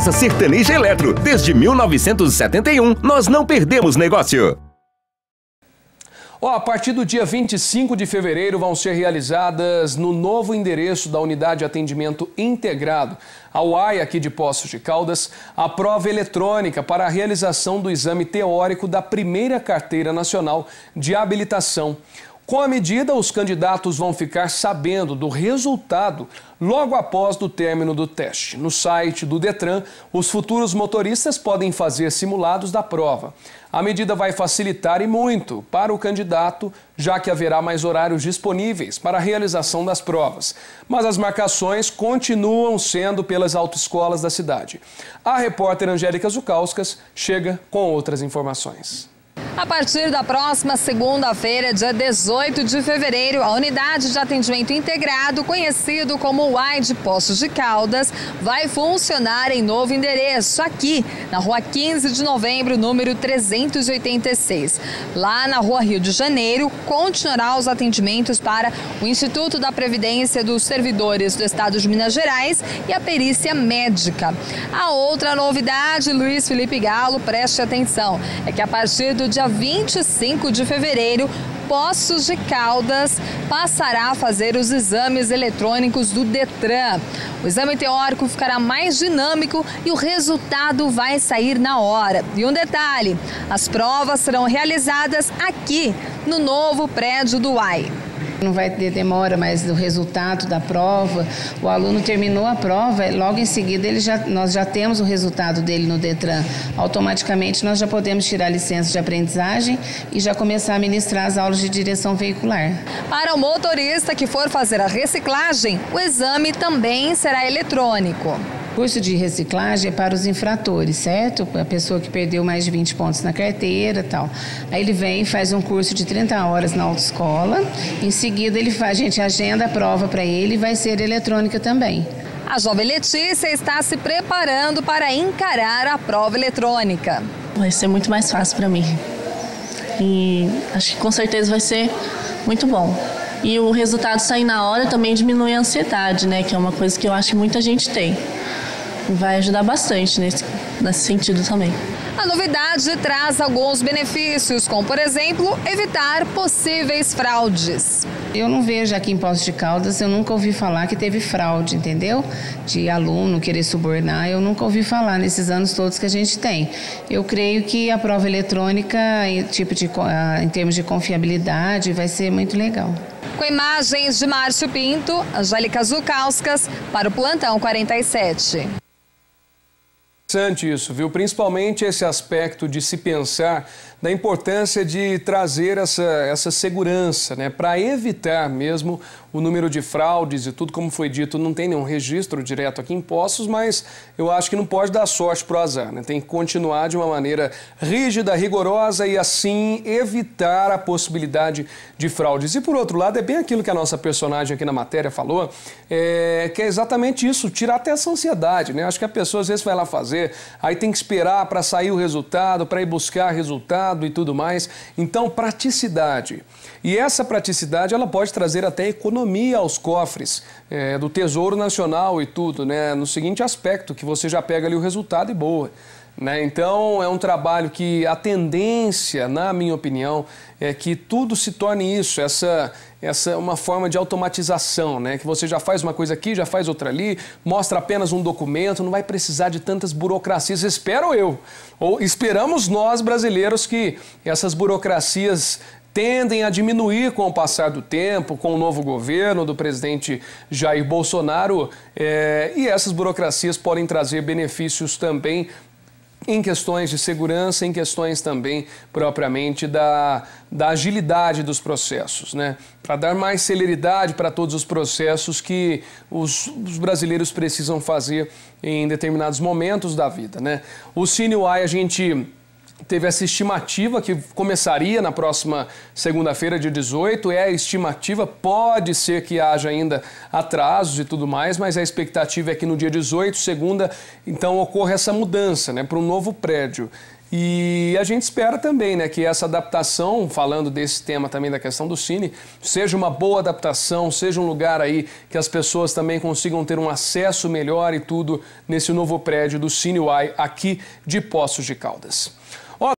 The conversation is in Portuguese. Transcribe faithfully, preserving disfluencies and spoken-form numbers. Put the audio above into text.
Casa Sertaneja Eletro. Desde mil novecentos e setenta e um, nós não perdemos negócio. Oh, a partir do dia vinte e cinco de fevereiro vão ser realizadas no novo endereço da Unidade de Atendimento Integrado, a U A I aqui de Poços de Caldas, a prova eletrônica para a realização do exame teórico da primeira carteira nacional de habilitação. Com a medida, os candidatos vão ficar sabendo do resultado logo após o término do teste. No site do Detran, os futuros motoristas podem fazer simulados da prova. A medida vai facilitar e muito para o candidato, já que haverá mais horários disponíveis para a realização das provas. Mas as marcações continuam sendo pelas autoescolas da cidade. A repórter Angélica Zukauskas chega com outras informações. A partir da próxima segunda-feira, dia dezoito de fevereiro, a Unidade de Atendimento Integrado, conhecido como U A I de Poços de Caldas, vai funcionar em novo endereço, aqui na Rua quinze de novembro, número trezentos e oitenta e seis. Lá na Rua Rio de Janeiro, continuará os atendimentos para o Instituto da Previdência dos Servidores do Estado de Minas Gerais e a perícia médica. A outra novidade, Luiz Felipe Galo, preste atenção, é que a partir do dia vinte e cinco de fevereiro, Poços de Caldas passará a fazer os exames eletrônicos do Detran. O exame teórico ficará mais dinâmico e o resultado vai sair na hora. E um detalhe, as provas serão realizadas aqui, no novo prédio do U A I. Não vai ter demora mais do resultado da prova. O aluno terminou a prova, logo em seguida ele já, nós já temos o resultado dele no Detran. Automaticamente nós já podemos tirar a licença de aprendizagem e já começar a ministrar as aulas de direção veicular. Para o motorista que for fazer a reciclagem, o exame também será eletrônico. O curso de reciclagem é para os infratores, certo? A pessoa que perdeu mais de vinte pontos na carteira e tal. Aí ele vem e faz um curso de trinta horas na autoescola. Em seguida, ele faz, a gente agenda a prova para ele e vai ser eletrônica também. A jovem Letícia está se preparando para encarar a prova eletrônica. Vai ser muito mais fácil para mim. E acho que com certeza vai ser muito bom. E o resultado sair na hora também diminui a ansiedade, né? Que é uma coisa que eu acho que muita gente tem. Vai ajudar bastante nesse, nesse sentido também. A novidade traz alguns benefícios, como, por exemplo, evitar possíveis fraudes. Eu não vejo aqui em Poços de Caldas, eu nunca ouvi falar que teve fraude, entendeu? De aluno querer subornar, eu nunca ouvi falar nesses anos todos que a gente tem. Eu creio que a prova eletrônica, em, tipo de, em termos de confiabilidade, vai ser muito legal. Com imagens de Márcio Pinto, Angélica Zukauskas, para o Plantão quarenta e sete. Interessante isso, viu? Principalmente esse aspecto de se pensar da importância de trazer essa, essa segurança, né? Para evitar mesmo o número de fraudes e tudo, como foi dito, não tem nenhum registro direto aqui em Poços, mas eu acho que não pode dar sorte pro azar, né? Tem que continuar de uma maneira rígida, rigorosa e assim evitar a possibilidade de fraudes. E por outro lado, é bem aquilo que a nossa personagem aqui na matéria falou, é, que é exatamente isso, tirar até essa ansiedade, né? Acho que a pessoa às vezes vai lá fazer, aí tem que esperar para sair o resultado, para ir buscar resultado e tudo mais. Então, praticidade. E essa praticidade, ela pode trazer até economia aos cofres é, do Tesouro Nacional e tudo, né? No seguinte aspecto, que você já pega ali o resultado e boa. Né? Então, é um trabalho que a tendência, na minha opinião, é que tudo se torne isso, essa, essa uma forma de automatização, né? Que você já faz uma coisa aqui, já faz outra ali, mostra apenas um documento, não vai precisar de tantas burocracias, espero eu, ou esperamos nós brasileiros que essas burocracias tendem a diminuir com o passar do tempo, com o novo governo do presidente Jair Bolsonaro, é, e essas burocracias podem trazer benefícios também em questões de segurança, em questões também propriamente da, da agilidade dos processos, né? Para dar mais celeridade para todos os processos que os, os brasileiros precisam fazer em determinados momentos da vida, né? O Cine U A I, a gente teve essa estimativa que começaria na próxima segunda-feira, dia dezoito. É a estimativa, pode ser que haja ainda atrasos e tudo mais, mas a expectativa é que no dia dezoito, segunda, então ocorra essa mudança, né, para um novo prédio. E a gente espera também, né, que essa adaptação, falando desse tema também da questão do Cine, seja uma boa adaptação, seja um lugar aí que as pessoas também consigam ter um acesso melhor e tudo nesse novo prédio do Cine Uai aqui de Poços de Caldas.